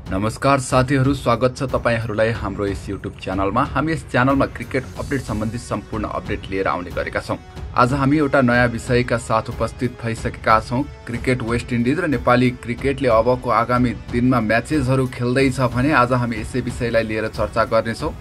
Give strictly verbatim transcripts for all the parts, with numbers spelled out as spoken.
नमस्कार साथीहरू, स्वागत छ तपाईहरुलाई हाम्रो यस युट्युब च्यानलमा। हामी यस च्यानलमा क्रिकेट अपडेट सम्बन्धी सम्पूर्ण अपडेट लिएर आउने गरेका छौं। आज हामी एउटा नयाँ विषयका साथ उपस्थित भइसकेका छौं। क्रिकेट वेस्ट इन्डिज र नेपाली क्रिकेटले अबको आगामी दिनमा म्याचेसहरू खेल्दै छ भने आज हामी यसै विषयलाई लिएर चर्चा गर्ने छौं।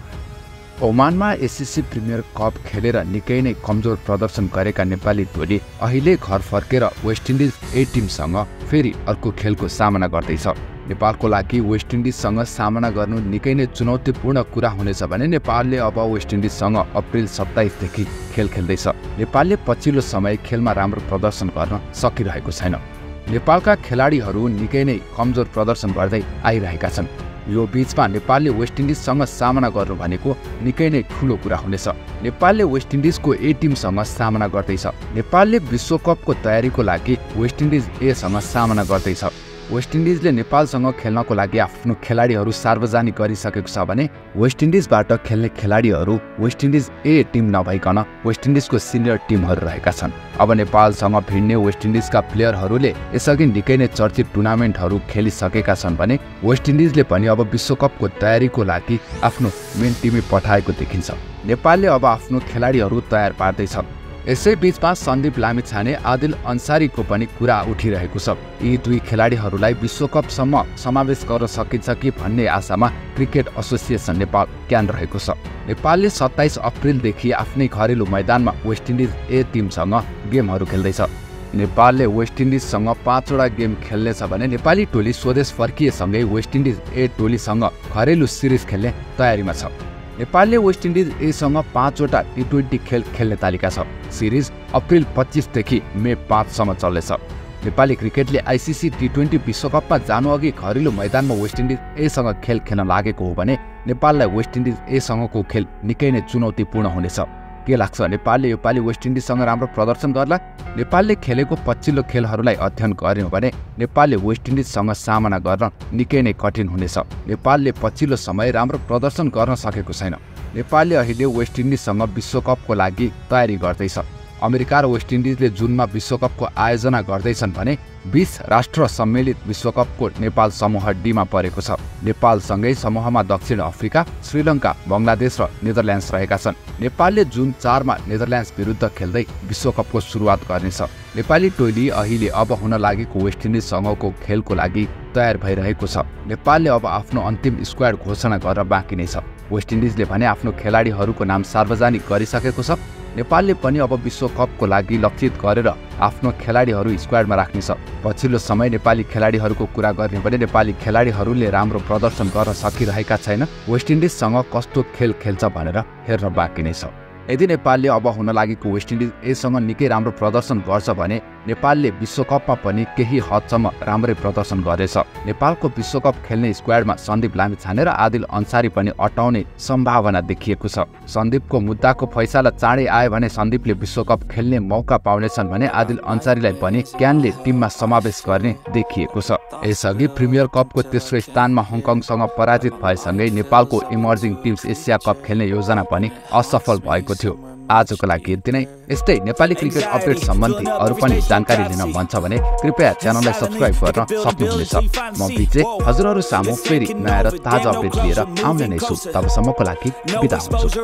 ओमानमा एससीसी प्रिमियर कप खेलेर निकै नै कमजोर प्रदर्शन गरेका नेपाली टोली अहिले घर फर्केर वेस्ट इन्डिज ए टिमसँग फेरि अर्को खेलको सामना गर्दैछ। नेपालको लागि वेस्ट इन्डिजसँग सामना गर्नु निकै नै चुनौतीपूर्ण कुरा हुनेछ भने नेपालले अब वेस्ट इन्डिजसँग अप्रिल सत्ताइस देखि खेल खेल्दैछ। नेपालले पछिल्लो समय खेलमा राम्रो प्रदर्शन गर्न सकिरहेको छैन। नेपालका खेलाडीहरू निकै नै कमजोर प्रदर्शन गर्दै आइरहेका छन्। यो बीचमा नेपालले वेस्ट इन्डिजसँग सामना गर्नु भनेको निकै नै ठूलो कुरा हुनेछ। नेपालले वेस्ट इन्डिजको ए टिमसँग सामना गर्दैछ। नेपालले विश्वकपको तयारीको लागि वेस्ट इन्डिज ए सँग सामना गर्दैछ। वेस्ट इन्डिजले नेपालसँग खेल्नको लागि आफ्नो खेलाडीहरू सार्वजनिक गरिसकेको छ भने वेस्ट इन्डिजबाट खेल्ने खेलाडीहरू वेस्ट इन्डिज ए टिम नभइकन वेस्ट इन्डिजको सिनियर टिमहरू रहेका छन्। अब नेपालसँग भिड्ने वेस्ट इन्डिजका प्लेयरहरूले यसअघि निकै नै चर्चित टुर्नामेन्टहरू खेलिसकेका छन् भने वेस्ट इन्डिजले पनि अब विश्वकपको तयारीको लागि आफ्नो मेन टिमै पठाएको देखिन्छ। नेपालले अब आफ्नो खेलाडीहरू तयार पार्दैछ। यसै बीचमा सन्दीप लामिछाने, आदिल अन्सारीको पनि कुरा उठिरहेको छ। यी दुई खेलाडीहरूलाई विश्वकपसम्म समावेश गर्न सकिन्छ कि भन्ने आशामा क्रिकेट एसोसिएसन नेपाल क्यान रहेको छ। नेपालले सत्ताइस अप्रिलदेखि आफ्नै घरेलु मैदानमा वेस्ट इन्डिज ए टिमसँग गेमहरू खेल्दैछ। नेपालले वेस्ट इन्डिजसँग पाँचवटा गेम खेल्नेछ भने नेपाली टोली स्वदेश फर्किएसँगै वेस्ट इन्डिज ए टोलीसँग घरेलु सिरिज खेल्ने तयारीमा छ। नेपालले वेस्ट इन्डिज एसँग पाँचवटा टी ट्वेन्टी खेल खेल्ने तालिका छ। सिरिज अप्रिल पच्चीसदेखि मे पाँचसम्म चल्नेछ। नेपाली क्रिकेटले आइसिसी टी ट्वेन्टी विश्वकपमा जानुअघि घरेलु मैदानमा वेस्ट इन्डिज एसँग खेल खेल्न लागेको हो भने नेपाललाई वेस्ट इन्डिज एसँगको खेल निकै नै चुनौतीपूर्ण हुनेछ। के लाग्छ, नेपालले योपालि वेस्ट इन्डिजसँग राम्रो प्रदर्शन गर्ला? नेपालले खेलेको पछिल्लो खेलहरूलाई अध्ययन गर्यो भने नेपालले वेस्ट इन्डिजसँग सामना गर्न निकै नै कठिन हुनेछ। नेपालले पछिल्लो समय राम्रो प्रदर्शन गर्न सकेको छैन। नेपालले अहिले वेस्ट इन्डिजसँग विश्वकपको लागि तयारी गर्दैछ। अमेरिका र वेस्ट इन्डिजले जुनमा विश्वकपको आयोजना गर्दैछन् भने बीस राष्ट्र सम्मिलित विश्वकपको नेपाल समूह डीमा परेको छ। नेपालसँगै समूहमा दक्षिण अफ्रिका, श्रीलङ्का, बङ्गलादेश र नेदरल्यान्ड्स रहेका छन्। नेपालले जुन चारमा नेदरल्यान्ड्स विरुद्ध खेल्दै विश्वकपको सुरुवात गर्नेछ। नेपाली टोली अहिले अब हुन लागेको वेस्ट इन्डिजसँगको खेलको लागि तयार भइरहेको छ। नेपालले अब आफ्नो अन्तिम स्क्वाड घोषणा गर्न बाँकी नै छ। वेस्ट इन्डिजले भने आफ्नो खेलाडीहरूको नाम सार्वजनिक गरिसकेको छ। नेपालले पनि अब विश्वकपको लागि लक्षित गरेर आफ्नो खेलाडीहरू स्क्वाडमा राख्नेछ। पछिल्लो समय नेपाली खेलाडीहरूको कुरा गर्ने भने नेपाली खेलाडीहरूले राम्रो प्रदर्शन गर्न सकिरहेका छैन। वेस्ट इन्डिजसँग कस्तो खेल खेल्छ भनेर हेर्न बाँकी नै छ। यदि नेपालले अब हुन लागेको वेस्ट इन्डिज एसँग निकै राम्रो प्रदर्शन गर्छ भने नेपालले विश्वकपमा पनि केही हदसम्म राम्रै प्रदर्शन गर्नेछ। नेपालको विश्वकप खेल्ने स्क्वाडमा सन्दीप लामिछाने र आदिल अन्सारी पनि अटाउने सम्भावना देखिएको छ। सन्दीपको मुद्दाको फैसला चाँडै आयो भने सन्दीपले विश्वकप खेल्ने मौका पाउनेछन् भने आदिल अन्सारीलाई पनि क्यानले टिममा समावेश गर्ने देखिएको छ। यसअघि प्रिमियर कपको तेस्रो स्थानमा हङकङसँग पराजित भएसँगै नेपालको इमर्जिङ टिम्स एसिया कप खेल्ने योजना पनि असफल भएको थियो। आजको लागि यति नै। यस्तै नेपाली क्रिकेट अपडेट सम्बन्धी अरू पनि जानकारी लिन मन छ भने कृपया च्यानललाई सब्स्क्राइब गर्न सक्नुहुनेछ। म विजय हजुरहरू सामु फेरि नयाँ र ताजा अपडेट लिएर आउने नै छु। तबसम्मको लागि बिदा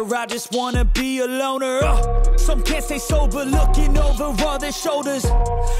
हुन्छु।